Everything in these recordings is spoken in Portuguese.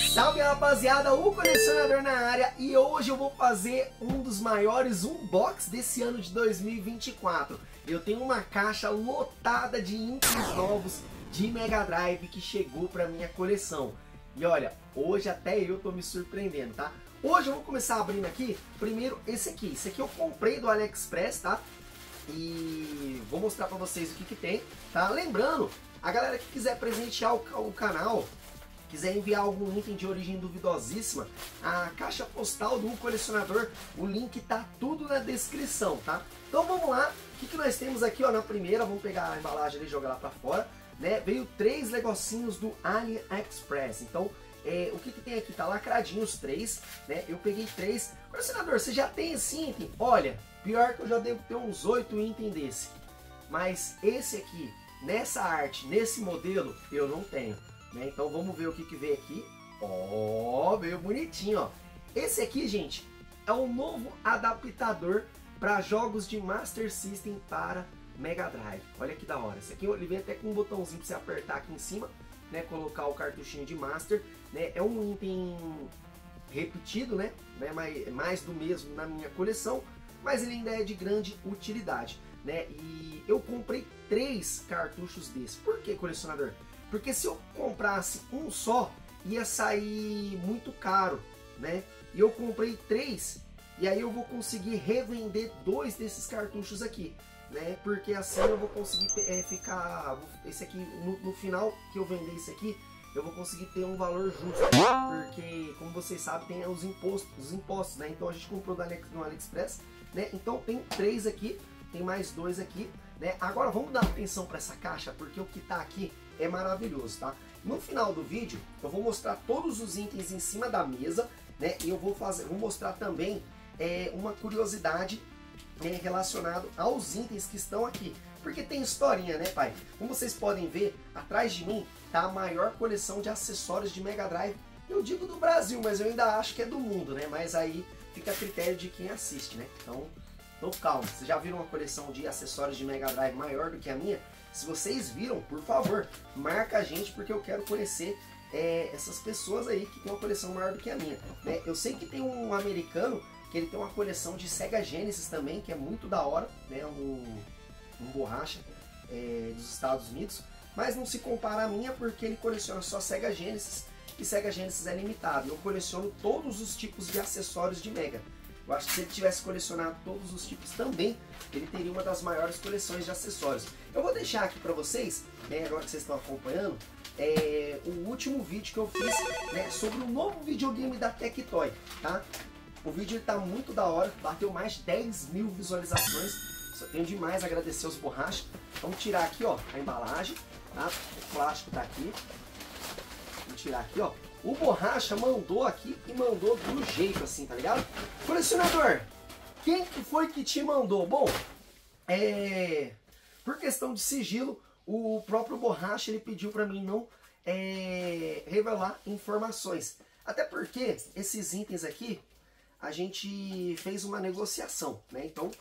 Salve rapaziada, o colecionador na área, e hoje eu vou fazer um dos maiores unbox desse ano de 2024. Eu tenho uma caixa lotada de itens novos de Mega Drive que chegou para minha coleção. E olha, hoje até eu tô me surpreendendo, tá? Hoje eu vou começar abrindo aqui, primeiro esse aqui eu comprei do AliExpress, tá? E vou mostrar para vocês o que tem, tá? Lembrando, a galera que quiser presentear o canal, quiser enviar algum item de origem duvidosíssima, a caixa postal do colecionador, o link tá tudo na descrição, tá? Então vamos lá, o que nós temos aqui, ó, na primeira, vamos pegar a embalagem e jogar lá pra fora, né? Veio 3 negocinhos do AliExpress, então o que tem aqui? Tá lacradinho os 3, né? Eu peguei 3. Colecionador, você já tem esse item? Olha, pior que eu já devo ter uns 8 itens desse, mas esse aqui, nessa arte, nesse modelo, eu não tenho. Então vamos ver o que veio aqui. Ó, veio bonitinho, ó. Esse aqui, gente, é um novo adaptador para jogos de Master System para Mega Drive. Olha que da hora. Esse aqui ele vem até com um botãozinho para você apertar aqui em cima, né, colocar o cartuchinho de Master, né? É um item repetido, né, mais do mesmo na minha coleção, mas ele ainda é de grande utilidade, né? E eu comprei 3 cartuchos desse. Por que, colecionador? Porque se eu comprasse um só, ia sair muito caro, né? E eu comprei 3, e aí eu vou conseguir revender 2 desses cartuchos aqui, né? Porque assim eu vou conseguir ficar... Esse aqui, no final que eu vender esse aqui, eu vou conseguir ter um valor justo. Porque, como vocês sabem, tem os impostos, né? Então a gente comprou no AliExpress, né? Então tem 3 aqui, tem mais 2 aqui, né? Agora vamos dar atenção para essa caixa, porque o que tá aqui é maravilhoso, tá? No final do vídeo eu vou mostrar todos os itens em cima da mesa, né? E eu vou mostrar também uma curiosidade, né, relacionado aos itens que estão aqui, porque tem historinha, né, pai? Como vocês podem ver, atrás de mim tá a maior coleção de acessórios de Mega Drive. Eu digo do Brasil, mas eu ainda acho que é do mundo, né? Mas aí fica a critério de quem assiste, né? Então calma. Vocês já viram uma coleção de acessórios de Mega Drive maior do que a minha? Se vocês viram, por favor, marca a gente, porque eu quero conhecer essas pessoas aí que tem uma coleção maior do que a minha, né? Eu sei que tem um americano que ele tem uma coleção de Sega Genesis também, que é muito da hora, né? Um borracha dos Estados Unidos, mas não se compara a minha, porque ele coleciona só Sega Genesis, e Sega Genesis é limitado. Eu coleciono todos os tipos de acessórios de Mega. Eu acho que se ele tivesse colecionado todos os tipos também, ele teria uma das maiores coleções de acessórios. Eu vou deixar aqui para vocês, né, agora que vocês estão acompanhando, o último vídeo que eu fiz, né, sobre o novo videogame da Tectoy, tá? O vídeo está muito da hora, bateu mais de 10 mil visualizações. Só tenho demais a agradecer os borrachas. Vamos tirar aqui, ó, a embalagem, tá? O plástico tá aqui. Vamos tirar aqui, ó. O borracha mandou aqui e mandou do jeito assim, tá ligado? Colecionador, quem que foi que te mandou? Bom, por questão de sigilo, o próprio borracha ele pediu para mim não revelar informações. Até porque esses itens aqui a gente fez uma negociação, né? Então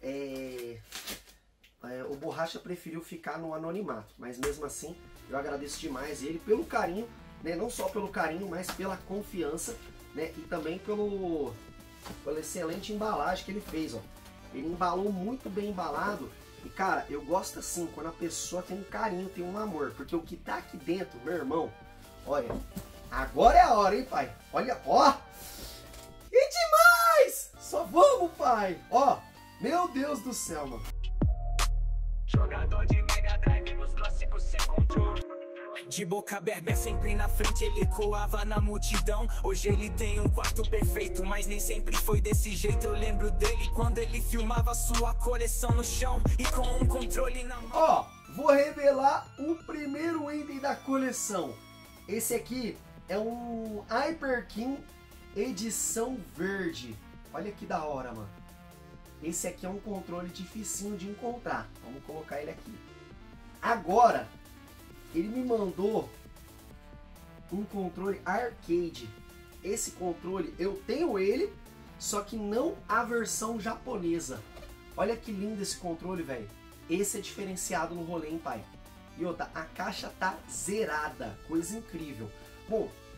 o borracha preferiu ficar no anonimato, mas mesmo assim eu agradeço demais ele pelo carinho, né? Não só pelo carinho, mas pela confiança, né? E também pela excelente embalagem que ele fez, ó. Ele embalou muito bem embalado. E cara, eu gosto assim, quando a pessoa tem um carinho, tem um amor, porque o que tá aqui dentro, meu irmão, olha, agora é a hora, hein, pai? Olha, ó, e demais! Só vamos, pai! Ó, meu Deus do céu, mano. Jogador de Mega Drive nos clássicos sem controle. De boca aberta sempre na frente, ele coava na multidão. Hoje ele tem um quarto perfeito, mas nem sempre foi desse jeito. Eu lembro dele quando ele filmava sua coleção no chão e com um controle na mão. Ó, vou revelar o primeiro item da coleção. Esse aqui é um Hyper King edição verde. Olha que da hora, mano. Esse aqui é um controle dificinho de encontrar. Vamos colocar ele aqui. Agora, ele me mandou um controle arcade. Esse controle, eu tenho ele, só que não a versão japonesa. Olha que lindo esse controle, velho. Esse é diferenciado no rolê, hein, pai? E outra, a caixa tá zerada. Coisa incrível. Bom,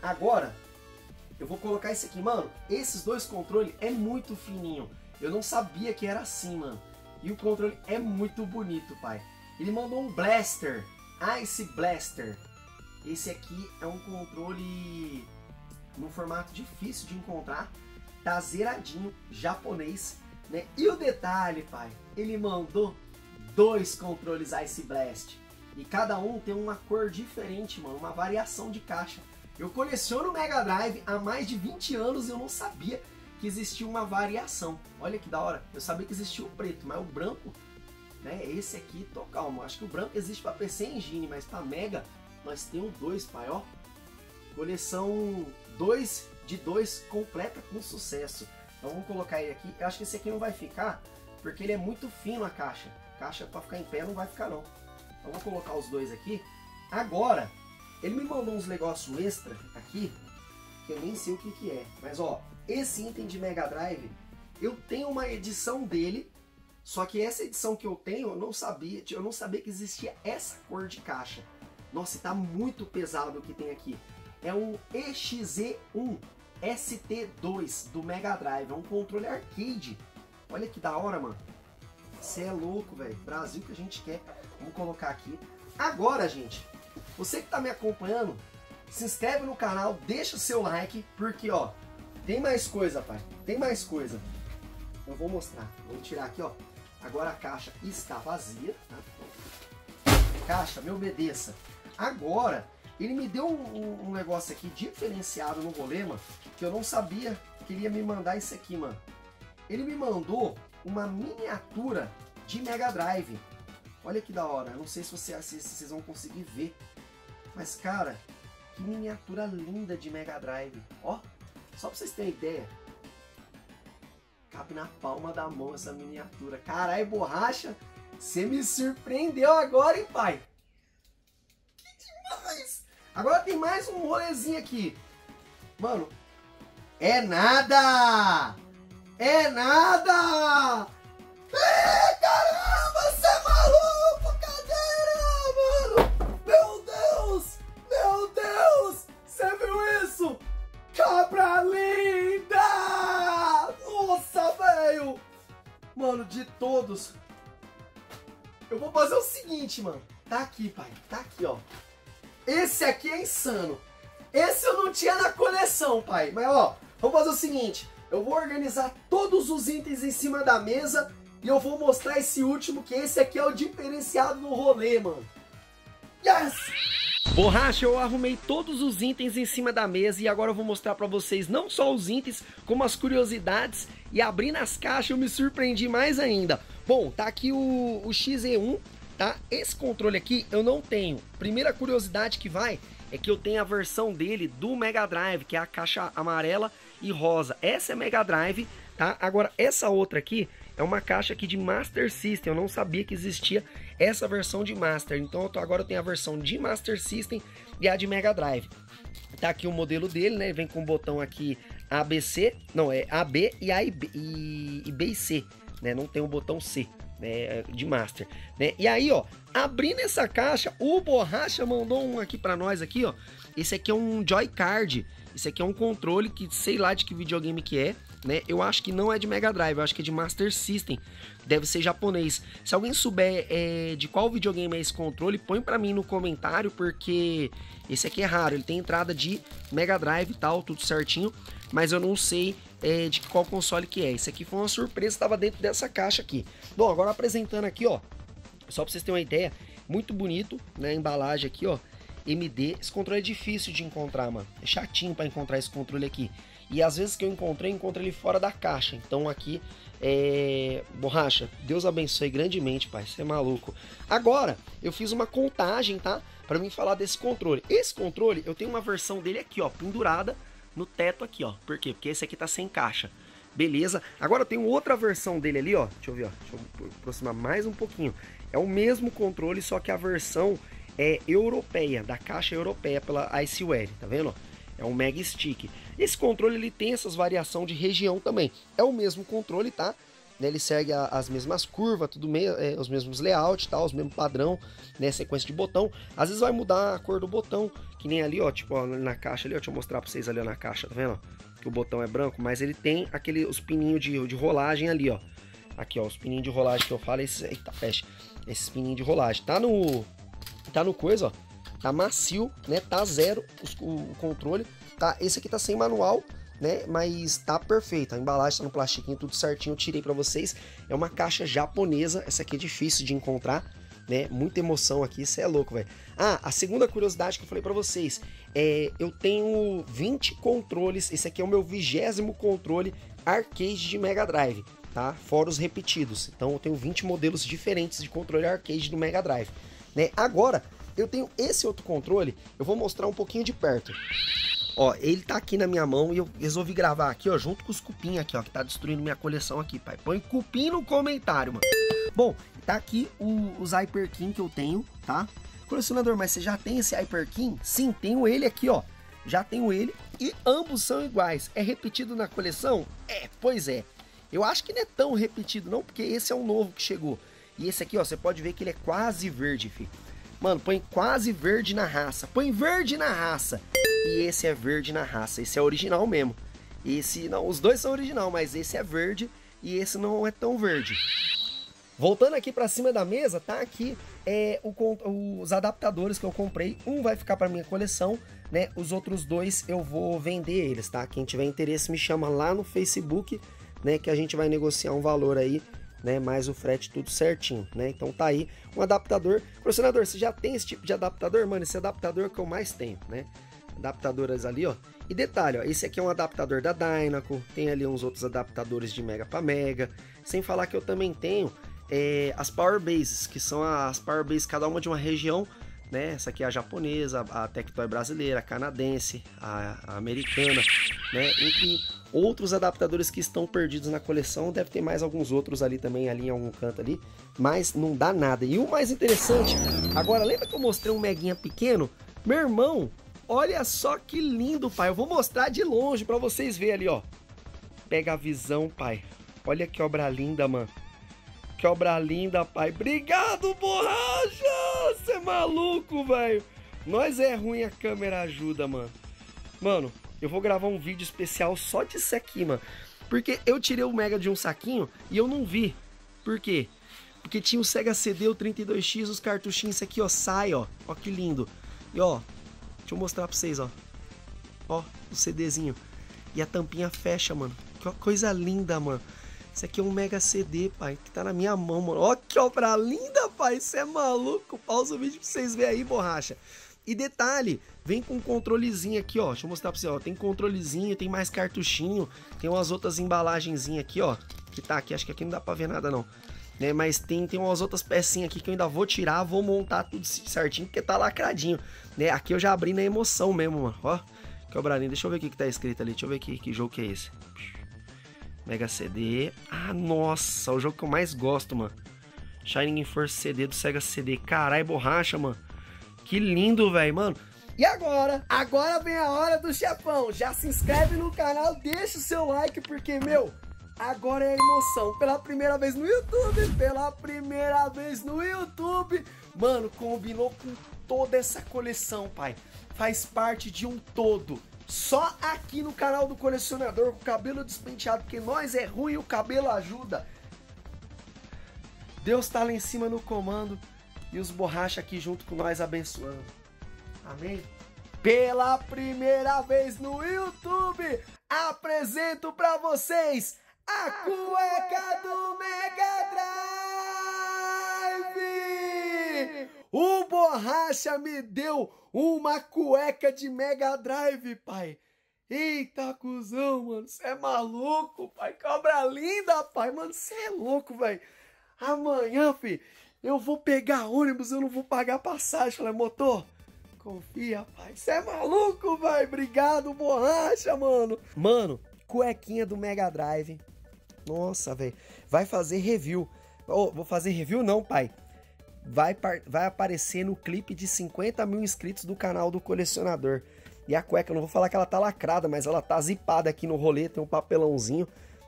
Agora, eu vou colocar esse aqui, mano. Esses dois controles é muito fininho. Eu não sabia que era assim, mano. E o controle é muito bonito, pai. Ele mandou um Blaster, Ice Blaster. Esse aqui é um controle num formato difícil de encontrar. Tá zeradinho, japonês, né? E o detalhe, pai, ele mandou 2 controles Ice Blast. E cada um tem uma cor diferente, mano, uma variação de caixa. Eu coleciono Mega Drive há mais de 20 anos e eu não sabia que existia uma variação. Olha que da hora, eu sabia que existia o preto, mas o branco, né, esse aqui, tô calmo. Acho que o branco existe para PC Engine, mas para Mega nós temos 2, pai, ó. Coleção 2 de 2 completa com sucesso. Então vamos colocar ele aqui. Eu acho que esse aqui não vai ficar, porque ele é muito fino a caixa. A caixa para ficar em pé não vai ficar não. Então vou colocar os 2 aqui. Agora, ele me mandou uns negócios extra aqui, que eu nem sei o que é. Mas ó, esse item de Mega Drive, eu tenho uma edição dele, só que essa edição que eu tenho, eu não sabia que existia essa cor de caixa. Nossa, tá muito pesado o que tem aqui. É um EXE1 ST2 do Mega Drive, é um controle arcade. Olha que da hora, mano. Você é louco, velho. Brasil que a gente quer. Vamos colocar aqui. Agora, gente, você que tá me acompanhando, se inscreve no canal, deixa o seu like, porque, ó, tem mais coisa, pai. Tem mais coisa. Eu vou mostrar. Vou tirar aqui, ó. Agora a caixa está vazia, tá? Caixa, me obedeça. Agora, ele me deu um negócio aqui diferenciado no rolê, mano, que eu não sabia que ele ia me mandar isso aqui, mano. Ele me mandou uma miniatura de Mega Drive. Olha que da hora. Eu não sei se vocês vão conseguir ver. Mas, cara, que miniatura linda de Mega Drive. Ó, só pra vocês terem ideia. Cabe na palma da mão essa miniatura. Caralho, Borracha, você me surpreendeu agora, hein, pai? Que demais! Agora tem mais um rolezinho aqui. Mano, é nada! É nada! Caramba, você é maluco, cadeira, mano! Meu Deus! Meu Deus! Você viu isso? Cabra linda! Nossa, velho! Mano, de todos, eu vou fazer o seguinte, mano. Tá aqui, pai. Tá aqui, ó. Esse aqui é insano. Esse eu não tinha na coleção, pai. Mas, ó, vamos fazer o seguinte. Eu vou organizar todos os itens em cima da mesa e eu vou mostrar esse último, que esse aqui é o diferenciado no rolê, mano. Yes! Borracha, eu arrumei todos os itens em cima da mesa e agora eu vou mostrar pra vocês não só os itens, como as curiosidades. E abrindo as caixas eu me surpreendi mais ainda. Bom, tá aqui o XE1, tá? Esse controle aqui eu não tenho. Primeira curiosidade que vai é que eu tenho a versão dele do Mega Drive, que é a caixa amarela e rosa. Essa é Mega Drive, tá? Agora essa outra aqui é uma caixa aqui de Master System. Eu não sabia que existia essa versão de Master. Então agora eu tenho a versão de Master System e a de Mega Drive. Tá aqui o modelo dele, né? Vem com o botão aqui ABC, não, é AB e A e B e C, né? Não tem o botão C, né? De Master, né? E aí, ó, abrindo essa caixa, o Borracha mandou um aqui pra nós aqui, ó. Esse aqui é um Joy-Card. Esse aqui é um controle que sei lá de que videogame que é, né? Eu acho que não é de Mega Drive, eu acho que é de Master System. Deve ser japonês. Se alguém souber de qual videogame é esse controle, põe pra mim no comentário, porque esse aqui é raro. Ele tem entrada de Mega Drive e tal, tudo certinho, mas eu não sei de qual console que é. Esse aqui foi uma surpresa, estava dentro dessa caixa aqui. Bom, agora apresentando aqui, ó, só pra vocês terem uma ideia, muito bonito, né? A embalagem aqui, ó, MD. Esse controle é difícil de encontrar, mano. É chatinho pra encontrar esse controle aqui. E às vezes que eu encontrei ele fora da caixa. Então aqui, Borracha, Deus abençoe grandemente, pai. Você é maluco. Agora, eu fiz uma contagem, tá? Pra mim falar desse controle. Esse controle, eu tenho uma versão dele aqui, ó, pendurada no teto aqui, ó. Por quê? Porque esse aqui tá sem caixa. Beleza. Agora eu tenho outra versão dele ali, ó. Deixa eu ver, ó. Deixa eu aproximar mais um pouquinho. É o mesmo controle, só que a versão é europeia, da caixa europeia pela Iceware, tá vendo? É um Mega Stick. Esse controle ele tem essas variações de região também. É o mesmo controle, tá? né? Ele segue as mesmas curvas, tudo meio, os mesmos layouts, tá? Os mesmos padrão, né? Sequência de botão. Às vezes vai mudar a cor do botão, que nem ali, ó, tipo, ó, na caixa ali, ó, deixa eu mostrar pra vocês ali, ó, na caixa, tá vendo? Que o botão é branco, mas ele tem os pininhos de rolagem ali, ó. Aqui, ó, os pininhos de rolagem que eu falo, eita, peste. Esses pininhos de rolagem. Tá no coisa, ó. Tá macio, né? Tá zero o controle. Tá, esse aqui tá sem manual, né? Mas tá perfeito. A embalagem tá no plastiquinho, tudo certinho. Eu tirei pra vocês. É uma caixa japonesa. Essa aqui é difícil de encontrar, né? Muita emoção aqui. Isso é louco, velho. Ah, a segunda curiosidade que eu falei pra vocês. Eu tenho 20 controles. Esse aqui é o meu 20º controle arcade de Mega Drive, tá? Fora os repetidos. Então eu tenho 20 modelos diferentes de controle arcade do Mega Drive, né? Agora, eu tenho esse outro controle. Eu vou mostrar um pouquinho de perto. Ó, ele tá aqui na minha mão e eu resolvi gravar aqui, ó, junto com os cupim aqui, ó, que tá destruindo minha coleção aqui, pai. Põe cupim no comentário, mano. Bom, tá aqui os Hyper King que eu tenho, tá? Colecionador, mas você já tem esse Hyper King? Sim, tenho ele aqui, ó. Já tenho ele e ambos são iguais. É repetido na coleção? Pois é. Eu acho que não é tão repetido não, porque esse é um novo que chegou. E esse aqui, ó, você pode ver que ele é quase verde, filho. Mano, põe quase verde na raça. Põe verde na raça. E esse é verde na raça. Esse é original mesmo. Esse, não, os dois são original, mas esse é verde e esse não é tão verde. Voltando aqui pra cima da mesa, tá aqui os adaptadores que eu comprei. Um vai ficar pra minha coleção, né? Os outros dois eu vou vender eles, tá? Quem tiver interesse me chama lá no Facebook, né? Que a gente vai negociar um valor aí, né? Mais o frete tudo certinho, né? Então tá aí um adaptador. Colecionador, você já tem esse tipo de adaptador? Mano, esse adaptador que eu mais tenho, né? Adaptadoras ali, ó. E detalhe, ó, esse aqui é um adaptador da Dynaco, tem ali uns outros adaptadores de Mega para Mega, sem falar que eu também tenho as Power Bases, que são as Power Bases, cada uma de uma região, né? Essa aqui é a japonesa, a Tectoy brasileira, a canadense, a americana, né? Entre outros adaptadores que estão perdidos na coleção, deve ter mais alguns outros ali também, ali em algum canto ali, mas não dá nada. E o mais interessante, agora lembra que eu mostrei um Meguinha pequeno? Meu irmão, olha só que lindo, pai. Eu vou mostrar de longe pra vocês verem ali, ó. Pega a visão, pai. Olha que obra linda, mano. Que obra linda, pai. Obrigado, borracha! Você é maluco, velho. Nós é ruim, a câmera ajuda, mano. Mano, eu vou gravar um vídeo especial só disso aqui, mano. Porque eu tirei o Mega de um saquinho e eu não vi. Por quê? Porque tinha o Sega CD, o 32X, os cartuchinhos. Isso aqui, ó, sai, ó. Ó que lindo. E, ó, deixa eu mostrar pra vocês, ó. Ó, o CDzinho. E a tampinha fecha, mano. Que coisa linda, mano. Isso aqui é um Mega CD, pai, que tá na minha mão, mano. Ó que obra linda, pai. Isso é maluco. Pausa o vídeo pra vocês verem aí, borracha. E detalhe, vem com um controlezinho aqui, ó. Deixa eu mostrar pra vocês, ó. Tem controlezinho, tem mais cartuchinho. Tem umas outras embalagenzinhas aqui, ó. Que tá aqui, acho que aqui não dá pra ver nada, não. Né, mas tem umas outras pecinhas aqui que eu ainda vou tirar, vou montar tudo certinho, porque tá lacradinho, né? Aqui eu já abri na emoção mesmo, mano. Ó, que obra linda. Deixa eu ver o que tá escrito ali. Deixa eu ver que jogo que é esse. Mega CD. Ah, nossa, o jogo que eu mais gosto, mano. Shining Force CD do Sega CD. Carai, borracha, mano. Que lindo, velho, mano. E agora? Agora vem a hora do chefão. Já se inscreve no canal, deixa o seu like, porque, meu, agora é emoção. Pela primeira vez no YouTube. Pela primeira vez no YouTube. Mano, combinou com toda essa coleção, pai. Faz parte de um todo. Só aqui no canal do colecionador, com o cabelo despenteado, porque nós é ruim e o cabelo ajuda. Deus tá lá em cima no comando e os borracha aqui junto com nós abençoando. Amém? Pela primeira vez no YouTube, apresento pra vocês a cueca do Mega Drive! O borracha me deu uma cueca de Mega Drive, pai. Eita, cuzão, mano. Você é maluco, pai. Que obra linda, pai. Mano, você é louco, velho. Amanhã, filho, eu vou pegar ônibus, eu não vou pagar passagem. Falei, motor, confia, pai. Você é maluco, velho. Obrigado, borracha, mano. Mano, cuequinha do Mega Drive. Nossa, velho. Vai fazer review. Oh, vou fazer review não, pai. Vai aparecer no clipe de 50 mil inscritos do canal do colecionador. E a cueca, eu não vou falar que ela tá lacrada, mas ela tá zipada aqui no rolê, tem um papelãozinho,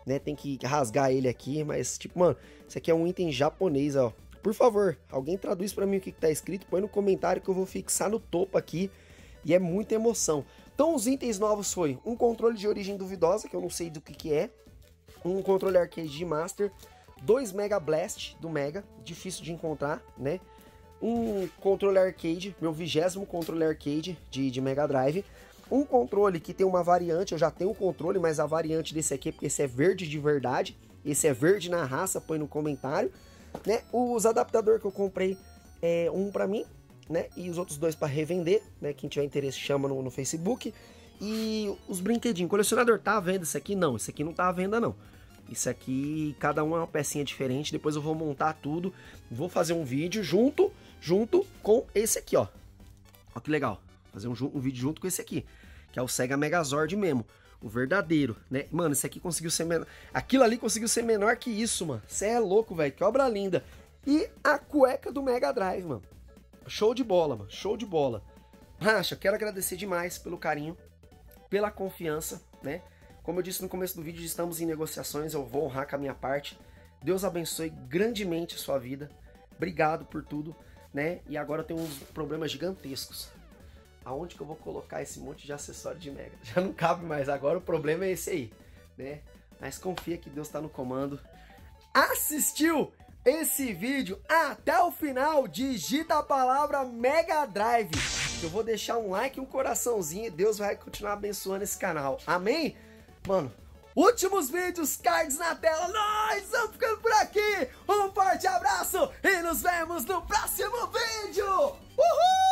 né? Tem que rasgar ele aqui, mas tipo, mano, isso aqui é um item japonês, ó. Por favor, alguém traduz pra mim o que tá escrito, põe no comentário que eu vou fixar no topo aqui. E é muita emoção. Então os itens novos foi um controle de origem duvidosa, que eu não sei do que é. Um controle arcade de Master. 2 Mega Blast do Mega, difícil de encontrar, né? Um controle arcade, meu 20º controle arcade de Mega Drive. Um controle que tem uma variante, eu já tenho o controle, mas a variante desse aqui, porque esse é verde de verdade. Esse é verde na raça, põe no comentário. Né? Os adaptadores que eu comprei, um pra mim, né? E os outros 2 para revender, né? Quem tiver interesse chama no Facebook. E os brinquedinhos. Colecionador, tá à venda isso aqui? Não, isso aqui não tá à venda não. Isso aqui, cada um é uma pecinha diferente. Depois eu vou montar tudo. Vou fazer um vídeo junto com esse aqui, ó. Ó que legal. Fazer um vídeo junto com esse aqui, que é o Sega Megazord mesmo. O verdadeiro, né? Mano, esse aqui conseguiu ser menor. Aquilo ali conseguiu ser menor que isso, mano. Você é louco, velho. Que obra linda. E a cueca do Mega Drive, mano. Show de bola, mano. Show de bola. Racha, quero agradecer demais pelo carinho, pela confiança, né? Como eu disse no começo do vídeo, estamos em negociações. Eu vou honrar com a minha parte. Deus abençoe grandemente a sua vida. Obrigado por tudo, né? E agora eu tenho uns problemas gigantescos. Aonde que eu vou colocar esse monte de acessório de Mega? Já não cabe mais, agora o problema é esse aí, né? Mas confia que Deus tá no comando. Assistiu esse vídeo até o final? Digita a palavra Mega Drive. Eu vou deixar um like e um coraçãozinho e Deus vai continuar abençoando esse canal. Amém? Mano, últimos vídeos, cards na tela. Nós vamos ficando por aqui. Um forte abraço e nos vemos no próximo vídeo. Uhul!